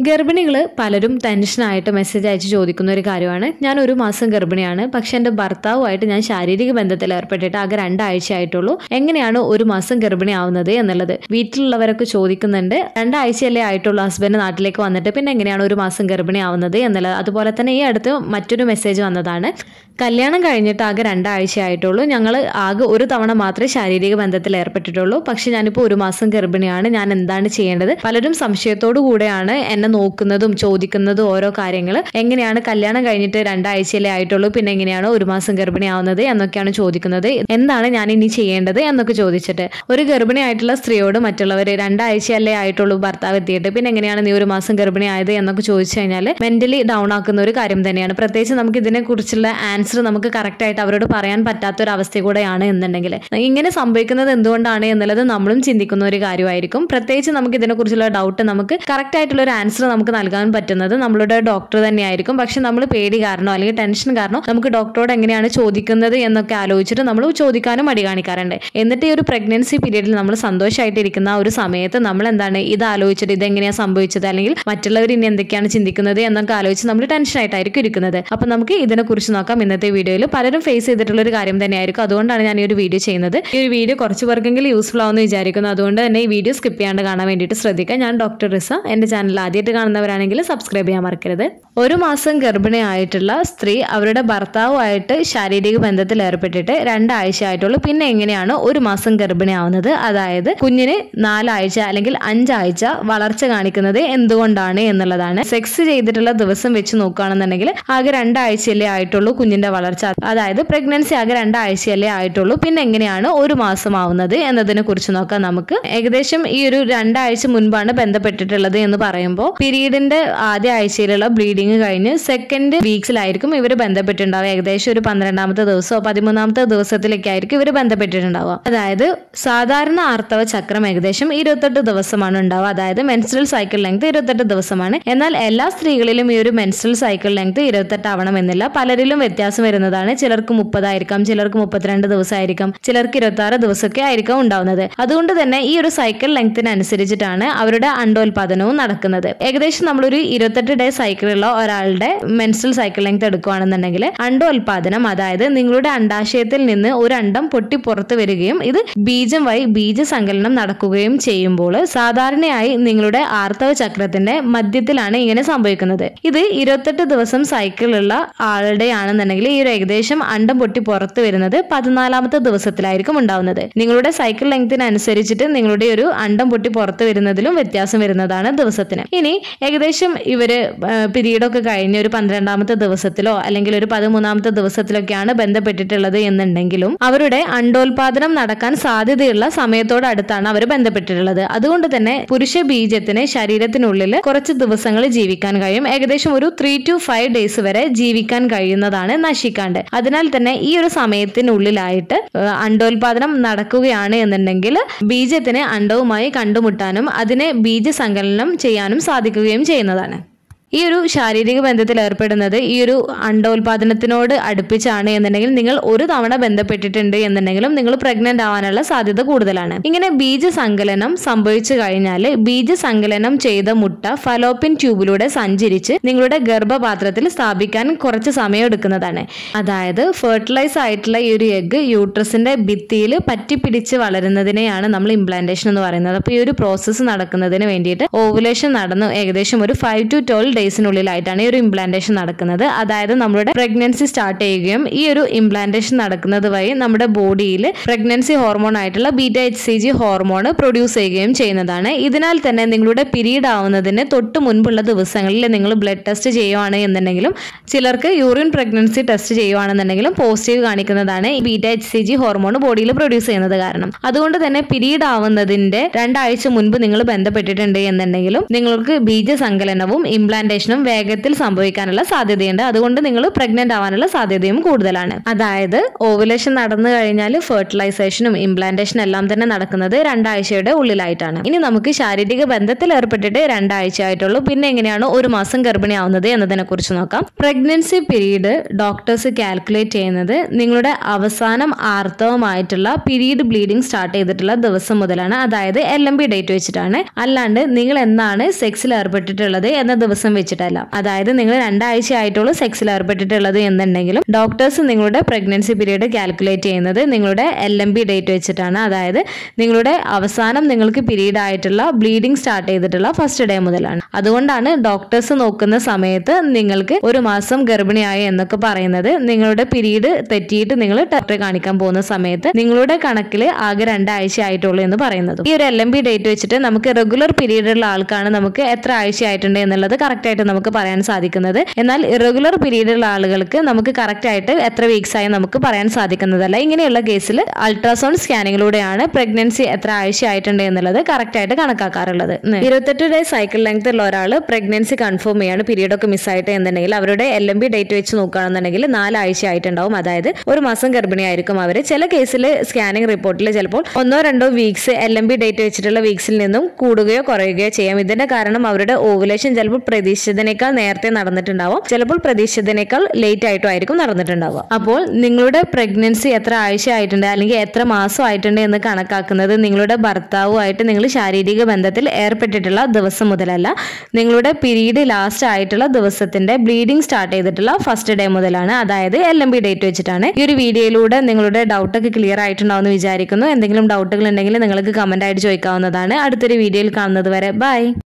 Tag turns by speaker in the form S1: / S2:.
S1: ഗർഭിണികൾ പലരും ടെൻഷനായിട്ട് മെസ്സേജ് അയച്ച് ചോദിക്കുന്ന ഒരു കാര്യമാണ്, ഞാൻ 1 മാസം ഗർഭിണിയാണ്, പക്ഷെ എൻ്റെ ഭർത്താവുമായിട്ട് ഞാൻ ശാരീരിക ബന്ധത്തിൽ ഏർപ്പെട്ടിട്ട് ആകെ 2 ആഴ്ച ആയിട്ടുള്ളൂ, എങ്ങനെയാണ് 1 മാസം ഗർഭിണി ആവുന്നത് എന്നുള്ളത് വീട്ടിലുള്ളവരൊക്കെ ചോദിക്കുന്നുണ്ട്. 2 ആഴ്ചയല്ലേ ആയിട്ടുള്ളൂ ഹസ്ബൻഡ് നാട്ടിലേക്ക് വന്നിട്ട്, പിന്നെ എങ്ങനെയാണ് 1 മാസം ഗർഭിണി ആവുന്നത് എന്നുള്ളത്. അതുപോലെ തന്നെ ഈ അടുത്ത് മറ്റൊരു മെസ്സേജ് വന്നതാണ്, കല്യാണം കഴിഞ്ഞിട്ട് ആകെ 2 ആഴ്ച ആയിട്ടുള്ളൂ, ഞങ്ങൾ ആകെ 1 തവണ മാത്രമേ ശാരീരിക ബന്ധത്തിൽ ഏർപ്പെട്ടിട്ടുള്ളൂ, പക്ഷെ ഞാനിപ്പോൾ 1 മാസം ഗർഭിണിയാണ്, ഞാൻ എന്താണ് ചെയ്യേണ്ടത്? പലരും സംശയത്തോടു കൂടെയാണ് എന്നെ നോക്കുന്നതും ചോദിക്കുന്നതും ഓരോ കാര്യങ്ങൾ. എങ്ങനെയാണ് കല്യാണം കഴിഞ്ഞിട്ട് 2 ആഴ്ചയല്ലേ ആയിട്ടുള്ളൂ, പിന്നെ എങ്ങനെയാണ് 1 മാസം ഗർഭിണി ആവുന്നത് എന്നൊക്കെയാണ് ചോദിക്കുന്നത്. എന്താണ് ഞാൻ ഇനി ചെയ്യേണ്ടത് എന്നൊക്കെ ചോദിച്ചിട്ട് ഒരു ഗർഭിണി ആയിട്ടുള്ള സ്ത്രീയോട് മറ്റുള്ളവർ 2 ആഴ്ചയല്ലേ ആയിട്ടുള്ളൂ ഭർത്താവ് എത്തിയിട്ട്, പിന്നെ എങ്ങനെയാണ് നീ 1 മാസം ഗർഭിണി ആയത് എന്നൊക്കെ ചോദിച്ചു കഴിഞ്ഞാൽ മെന്റലി ഡൗൺ ആക്കുന്ന ഒരു കാര്യം തന്നെയാണ്. പ്രത്യേകിച്ച് നമുക്ക് ഇതിനെക്കുറിച്ചുള്ള ആൻസർ നമുക്ക് കറക്റ്റ് ആയിട്ട് അവരോട് പറയാൻ പറ്റാത്തൊരവസ്ഥ കൂടെയാണ് എന്നുണ്ടെങ്കിൽ ഇങ്ങനെ സംഭവിക്കുന്നത് എന്തുകൊണ്ടാണ് എന്നുള്ളത് നമ്മളും ചിന്തിക്കുന്ന ഒരു കാര്യമായിരിക്കും. പ്രത്യേകിച്ച് നമുക്ക് ഇതിനെക്കുറിച്ചുള്ള ഡൗട്ട് നമുക്ക് കറക്റ്റ് ആയിട്ടുള്ള ഒരു ആൻസർ നമുക്ക് നൽകാൻ പറ്റുന്നത് നമ്മളുടെ ഡോക്ടർ തന്നെയായിരിക്കും. പക്ഷെ നമ്മൾ പേടി കാരണോ അല്ലെങ്കിൽ ടെൻഷൻ കാരണോ നമുക്ക് ഡോക്ടറോട് എങ്ങനെയാണ് ചോദിക്കുന്നത് എന്നൊക്കെ ആലോചിച്ചിട്ട് നമ്മൾ ചോദിക്കാനും മടി കാണിക്കാറുണ്ട്. എന്നിട്ട് ഈ ഒരു പ്രഗ്നൻസി പീരീഡിൽ നമ്മൾ സന്തോഷമായിട്ടിരിക്കുന്ന ഒരു സമയത്ത് നമ്മൾ എന്താണ് ഇത് ആലോചിച്ചിട്ട് ഇതെങ്ങനെയാണ് സംഭവിച്ചത് അല്ലെങ്കിൽ മറ്റുള്ളവർ ഇനി എന്തൊക്കെയാണ് ചിന്തിക്കുന്നത് എന്നൊക്കെ ആലോചിച്ച് നമ്മൾ ടെൻഷനായിട്ടായിരിക്കും ഇരിക്കുന്നത്. അപ്പൊ നമുക്ക് ഇതിനെക്കുറിച്ച് നോക്കാം. ഇന്നത്തെ വീഡിയോയിൽ പലരും ഫേസ് ചെയ്തിട്ടുള്ള ഒരു കാര്യം തന്നെയായിരിക്കും, അതുകൊണ്ടാണ് ഞാൻ ഈ ഒരു വീഡിയോ ചെയ്യുന്നത്. ഈ ഒരു വീഡിയോ കുറച്ച് പേർക്കെങ്കിലും യൂസ്ഫുൾ ആവുമെന്ന് വിചാരിക്കുന്നു. അതുകൊണ്ട് തന്നെ ഈ വീഡിയോ സ്കിപ്പ് ചെയ്യാണ്ട് കാണാൻ വേണ്ടിയിട്ട് ശ്രദ്ധിക്കുക. ഞാൻ ഡോക്ടർ റിസ. എൻ്റെ ചാനൽ ആദ്യമായിട്ട് കാണുന്നവരാണെങ്കിൽ സബ്സ്ക്രൈബ് ചെയ്യാൻ മറക്കരുത്. 1 മാസം ഗർഭിണിയായിട്ടുള്ള സ്ത്രീ അവരുടെ ഭർത്താവുമായിട്ട് ശാരീരിക ബന്ധത്തിൽ ഏർപ്പെട്ടിട്ട് 2 ആഴ്ച ആയിട്ടുള്ളൂ, പിന്നെ എങ്ങനെയാണ് 1 മാസം ഗർഭിണി ആവുന്നത്? അതായത് കുഞ്ഞിന് 4 ആഴ്ച അല്ലെങ്കിൽ 5 ആഴ്ച വളർച്ച കാണിക്കുന്നത് എന്തുകൊണ്ടാണ് എന്നുള്ളതാണ്. സെക്സ് ചെയ്തിട്ടുള്ള ദിവസം വെച്ച് നോക്കുകയാണെന്നുണ്ടെങ്കിൽ ആകെ 2 ആഴ്ചയല്ലേ ആയിട്ടുള്ളൂ കുഞ്ഞിന്റെ വളർച്ച, അതായത് പ്രഗ്നൻസി ആകെ 2 ആഴ്ചയല്ലേ ആയിട്ടുള്ളൂ, പിന്നെ എങ്ങനെയാണ് 1 മാസം ആവുന്നത് എന്നതിനെ കുറിച്ച് നോക്കാം. നമുക്ക് ഏകദേശം ഈ ഒരു 2 ആഴ്ച മുൻപാണ് ബന്ധപ്പെട്ടിട്ടുള്ളത് എന്ന് പറയുമ്പോൾ പീരീഡിന്റെ ആദ്യ ആഴ്ചയിലുള്ള ബ്ലീഡിങ് കഴിഞ്ഞ് സെക്കൻഡ് വീക്സിലായിരിക്കും ഇവർ ബന്ധപ്പെട്ടിട്ടുണ്ടാവുക. ഏകദേശം ഒരു 12ാമത്തെ ദിവസമോ 13ാമത്തെ ദിവസത്തിലൊക്കെ ആയിരിക്കും ഇവർ ബന്ധപ്പെട്ടിട്ടുണ്ടാവുക. അതായത് സാധാരണ ആർത്തവ ചക്രം ഏകദേശം 28 ദിവസമാണ് ഉണ്ടാവുക, അതായത് മെൻസ്ട്രൽ സൈക്കിൾ ലെങ്ത് 28 ദിവസമാണ്. എന്നാൽ എല്ലാ സ്ത്രീകളിലും ഈ ഒരു മെൻസ്ട്രൽ സൈക്കിൾ ലെങ്ത് 28 ആവണമെന്നില്ല, പലരിലും വ്യത്യാസം വരുന്നതാണ്. ചിലർക്ക് 30 ആയിരിക്കാം, ചിലർക്ക് 32 ദിവസമായിരിക്കാം, ചിലർക്ക് 26 ദിവസമൊക്കെ ആയിരിക്കാം ഉണ്ടാവുന്നത്. അതുകൊണ്ട് തന്നെ ഈ ഒരു സൈക്കിൾ ലെങ്ത്തിനനുസരിച്ചിട്ടാണ് അവരുടെ അണ്ടോൽപാദനവും നടക്കുന്നത്. ഏകദേശം നമ്മളൊരു 28 ഡേ സൈക്കിളുള്ള ഒരാളുടെ മെൻസ്ട്രൽ സൈക്കിൾ ലെങ്ത് എടുക്കുകയാണെന്നുണ്ടെങ്കിൽ അണ്ടോൽപാദനം, അതായത് നിങ്ങളുടെ അണ്ടാശയത്തിൽ നിന്ന് ഒരു അണ്ടം പൊട്ടി പുറത്തു വരികയും ഇത് ബീജം വഴി ബീജസങ്കലനം നടക്കുകയും ചെയ്യുമ്പോൾ സാധാരണയായി നിങ്ങളുടെ ആർത്തവ ചക്രത്തിന്റെ മധ്യത്തിലാണ് ഇങ്ങനെ സംഭവിക്കുന്നത്. ഇത് 28 ദിവസം സൈക്കിളുള്ള ആളുടെ ആണെന്നുണ്ടെങ്കിൽ ഈ ഒരു ഏകദേശം അണ്ടം പൊട്ടി പുറത്തു വരുന്നത് 14ാമത്തെ ദിവസത്തിലായിരിക്കും ഉണ്ടാവുന്നത്. നിങ്ങളുടെ സൈക്കിൾ ലെങ്തിനനുസരിച്ചിട്ട് നിങ്ങളുടെ ഒരു അണ്ടം പൊട്ടി പുറത്തു വരുന്നതിലും വ്യത്യാസം വരുന്നതാണ് ദിവസത്തിന്. ഇനി ഏകദേശം ഇവര് പീരീഡൊക്കെ കഴിഞ്ഞ് ഒരു 12ാമത്തെ ദിവസത്തിലോ അല്ലെങ്കിൽ ഒരു 13ാമത്തെ ദിവസത്തിലൊക്കെയാണ് ബന്ധപ്പെട്ടിട്ടുള്ളത് എന്നുണ്ടെങ്കിലും അവരുടെ അണ്ടോൽപാദനം നടക്കാൻ സാധ്യതയുള്ള സമയത്തോടടുത്താണ് അവർ ബന്ധപ്പെട്ടിട്ടുള്ളത്. അതുകൊണ്ട് തന്നെ പുരുഷ ബീജത്തിന് ശരീരത്തിനുള്ളിൽ കുറച്ച് ദിവസങ്ങൾ ജീവിക്കാൻ കഴിയും, ഏകദേശം ഒരു 3 to 5 ഡേയ്സ് വരെ ജീവിക്കാൻ കഴിയുന്നതാണ് നശിക്കാണ്ട്. അതിനാൽ തന്നെ ഈ ഒരു സമയത്തിനുള്ളിലായിട്ട് അണ്ടോൽപാദനം നടക്കുകയാണ് എന്നുണ്ടെങ്കിൽ ബീജത്തിന് അണ്ടവുമായി കണ്ടുമുട്ടാനും അതിനെ ബീജസങ്കലനം ചെയ്യാനും സാധിക്കുകയും ചെയ്യുന്നതാണ്. ഈ ഒരു ശാരീരിക ബന്ധത്തിൽ ഏർപ്പെടുന്നത് ഈ ഒരു അണ്ടോൽപാദനത്തിനോട് അടുപ്പിച്ചാണ് എന്നുണ്ടെങ്കിൽ നിങ്ങൾ 1 തവണ ബന്ധപ്പെട്ടിട്ടുണ്ട് എന്നുണ്ടെങ്കിലും നിങ്ങൾ പ്രഗ്നന്റ് ആവാനുള്ള സാധ്യത കൂടുതലാണ്. ഇങ്ങനെ ബീജസങ്കലനം സംഭവിച്ചു കഴിഞ്ഞാൽ ബീജസങ്കലനം ചെയ്ത മുട്ട ഫലോപ്പിൻ ട്യൂബിലൂടെ സഞ്ചരിച്ച് നിങ്ങളുടെ ഗർഭപാത്രത്തിൽ സ്ഥാപിക്കാൻ കുറച്ച് സമയം എടുക്കുന്നതാണ്. അതായത് ഫെർട്ടിലൈസ് ആയിട്ടുള്ള ഈ ഒരു എഗ് യൂട്രസിന്റെ ഭിത്തിയിൽ പറ്റിപ്പിടിച്ച് വളരുന്നതിനെയാണ് നമ്മൾ ഇംപ്ലാന്റേഷൻ എന്ന് പറയുന്നത്. അപ്പോൾ ഈ ഒരു പ്രോസസ്സ് നടക്കുന്നതിന് വേണ്ടിയിട്ട് ഓവുലേഷൻ നടന്ന് ഏകദേശം ഒരു 5 to 12 ഡേയ്സിനുള്ളിലായിട്ടാണ് ഈ ഒരു ഇംപ്ലാന്റേഷൻ നടക്കുന്നത്. അതായത് നമ്മുടെ പ്രഗ്നൻസി സ്റ്റാർട്ട് ചെയ്യുകയും ഈ ഒരു ഇംപ്ലാന്റേഷൻ നടക്കുന്നത് വഴി നമ്മുടെ ബോഡിയിൽ പ്രഗ്നൻസി ഹോർമോൺ ആയിട്ടുള്ള beta-HCG ഹോർമോൺ പ്രൊഡ്യൂസ് ചെയ്യുകയും ചെയ്യുന്നതാണ്. ഇതിനാൽ തന്നെ നിങ്ങളുടെ പീരീഡ് ആവുന്നതിന് തൊട്ട് മുൻപുള്ള ദിവസങ്ങളിൽ നിങ്ങൾ ബ്ലഡ് ടെസ്റ്റ് ചെയ്യുവാണ് എന്നുണ്ടെങ്കിലും ചിലർക്ക് യൂറിൻ പ്രഗ്നൻസി ടെസ്റ്റ് ചെയ്യുവാണെന്നുണ്ടെങ്കിലും പോസിറ്റീവ് കാണിക്കുന്നതാണ് ഈ beta-HCG ഹോർമോൺ ബോഡിയിൽ പ്രൊഡ്യൂസ് ചെയ്യുന്നത് കാരണം. അതുകൊണ്ട് തന്നെ പീരീഡ് ആവുന്നതിന്റെ 2 ആഴ്ച മുൻപ് നിങ്ങൾ ബന്ധപ്പെട്ടിട്ടുണ്ട് എന്നുണ്ടെങ്കിലും നിങ്ങൾക്ക് ബീജസങ്കലനവും ഇംപ്ലാന്റേഷൻ ഇംപ്ലാന്റേഷനും വേഗത്തിൽ സംഭവിക്കാനുള്ള സാധ്യതയുണ്ട്. അതുകൊണ്ട് നിങ്ങൾ പ്രഗ്നന്റ് ആവാനുള്ള സാധ്യതയും കൂടുതലാണ്. അതായത് ഓവുലേഷൻ നടന്നു കഴിഞ്ഞാൽ ഫെർട്ടിലൈസേഷനും ഇംപ്ലാന്റേഷനും എല്ലാം തന്നെ നടക്കുന്നത് 2 ആഴ്ചയുടെ ഉള്ളിലായിട്ടാണ്. ഇനി നമുക്ക് ശാരീരിക ബന്ധത്തിൽ ഏർപ്പെട്ടിട്ട് 2 ആഴ്ച ആയിട്ടുള്ളൂ. പിന്നെ എങ്ങനെയാണ് 1 മാസം ഗർഭിണിയാവുന്നത് എന്നതിനെ കുറിച്ച് നോക്കാം. പ്രഗ്നൻസി പീരീഡ് ഡോക്ടേഴ്സ് കാൽക്കുലേറ്റ് ചെയ്യുന്നത് നിങ്ങളുടെ അവസാനം ആർത്തവമായിട്ടുള്ള പീരീഡ് ബ്ലീഡിംഗ് സ്റ്റാർട്ട് ചെയ്തിട്ടുള്ള ദിവസം മുതലാണ്. അതായത് LMB ഡേറ്റ് വെച്ചിട്ടാണ്. അല്ലാണ്ട് നിങ്ങൾ എന്നാണ് സെക്സിൽ ഏർപ്പെട്ടിട്ടുള്ളത് എന്ന ദിവസം വെച്ചിട്ടല്ല. അതായത് നിങ്ങൾ 2 ആഴ്ച ആയിട്ടുള്ളൂ സെക്സിൽ ഏർപ്പെട്ടിട്ടുള്ളത് എന്നുണ്ടെങ്കിലും ഡോക്ടേഴ്സ് നിങ്ങളുടെ പ്രഗ്നൻസി പീരീഡ് കാൽക്കുലേറ്റ് ചെയ്യുന്നത് നിങ്ങളുടെ LMB ഡേറ്റ് വെച്ചിട്ടാണ്. അതായത് നിങ്ങളുടെ അവസാനം നിങ്ങൾക്ക് പീരീഡ് ആയിട്ടുള്ള ബ്ലീഡിംഗ് സ്റ്റാർട്ട് ചെയ്തിട്ടുള്ള ഫസ്റ്റ് ഡേ മുതലാണ്. അതുകൊണ്ടാണ് ഡോക്ടേഴ്സ് നോക്കുന്ന സമയത്ത് നിങ്ങൾക്ക് 1 മാസം ഗർഭിണിയായി എന്നൊക്കെ പറയുന്നത് നിങ്ങളുടെ പീരീഡ് തെറ്റിയിട്ട് നിങ്ങൾ ഡോക്ടറെ കാണിക്കാൻ പോകുന്ന സമയത്ത് നിങ്ങളുടെ കണക്കിൽ ആകെ 2 ആഴ്ച ആയിട്ടുള്ളൂ എന്ന് പറയുന്നത്. ഈ ഒരു LMB ഡേറ്റ് വെച്ചിട്ട് നമുക്ക് റെഗുലർ പീരീഡ് ഉള്ള ആൾക്കാണ് നമുക്ക് എത്ര ആഴ്ച ആയിട്ടുണ്ട് എന്നുള്ളത് കറക്റ്റ് ആയിട്ട് നമുക്ക് പറയാൻ സാധിക്കുന്നത്. എന്നാൽ ഇറഗുലർ പീരീഡ് ഉള്ള ആളുകൾക്ക് നമുക്ക് കറക്റ്റ് ആയിട്ട് എത്ര വീക്സ് ആയി നമുക്ക് പറയാൻ സാധിക്കുന്നതല്ല. ഇങ്ങനെയുള്ള കേസിൽ അൾട്രാസൗണ്ട് സ്കാനിങ്ങിലൂടെയാണ് പ്രഗ്നൻസി എത്ര ആഴ്ച ആയിട്ടുണ്ട് എന്നുള്ളത് കറക്റ്റ് ആയിട്ട് കണക്കാക്കാറുള്ളത്. 28 ഡേ സൈക്കിൾ ലെങ്ത് ഉള്ള ഒരാൾ പ്രഗ്നൻസി കൺഫേം ചെയ്യാണ് പീരീഡ് ഒക്കെ മിസ്സായിട്ട് എന്നുണ്ടെങ്കിൽ അവരുടെ LMB ഡേറ്റ് വെച്ച് നോക്കുകയാണെന്നുണ്ടെങ്കിൽ 4 ആഴ്ച ആയിട്ടുണ്ടാവും. അതായത് 1 മാസം ഗർഭിണിയായിരിക്കും അവർ. ചില കേസിൽ സ്കാനിങ് റിപ്പോർട്ടിൽ ചിലപ്പോൾ 1-2 വീക്സ് LMB ഡേറ്റ് വെച്ചിട്ടുള്ള വീക്സിൽ നിന്നും കൂടുകയോ കുറയുകയോ ചെയ്യാം. ഇതിന്റെ കാരണം അവരുടെ ഓവുലേഷൻ ചിലപ്പോൾ പ്രതീക്ഷിച്ചതിനേക്കാൾ നേരത്തെ നടന്നിട്ടുണ്ടാവും, ചിലപ്പോൾ പ്രതീക്ഷിച്ചതിനേക്കാൾ ലേറ്റ് ആയിട്ടും ആയിരിക്കും നടന്നിട്ടുണ്ടാവുക. അപ്പോൾ നിങ്ങളുടെ പ്രഗ്നൻസി എത്ര ആഴ്ച ആയിട്ടുണ്ട് അല്ലെങ്കിൽ എത്ര മാസം ആയിട്ടുണ്ട് എന്ന് കണക്കാക്കുന്നത് നിങ്ങളുടെ ഭർത്താവുമായിട്ട് നിങ്ങൾ ശാരീരിക ബന്ധത്തിൽ ഏർപ്പെട്ടിട്ടുള്ള ദിവസം മുതലല്ല, നിങ്ങളുടെ പീരീഡ് ലാസ്റ്റ് ആയിട്ടുള്ള ദിവസത്തിന്റെ ബ്ലീഡിംഗ് സ്റ്റാർട്ട് ചെയ്തിട്ടുള്ള ഫസ്റ്റ് ഡേ മുതലാണ്. അതായത് LMB ഡേറ്റ് വെച്ചിട്ടാണ്. ഈ ഒരു വീഡിയോയിലൂടെ നിങ്ങളുടെ ഡൗട്ടൊക്കെ ക്ലിയർ ആയിട്ടുണ്ടാവും എന്ന് വിചാരിക്കുന്നു. എന്തെങ്കിലും ഡൗട്ടുകൾ ഉണ്ടെങ്കിൽ നിങ്ങൾക്ക് കമന്റ് ആയിട്ട് ചോദിക്കാവുന്നതാണ്. അടുത്തൊരു വീഡിയോയിൽ കാണുന്നത് വരെ ബൈ.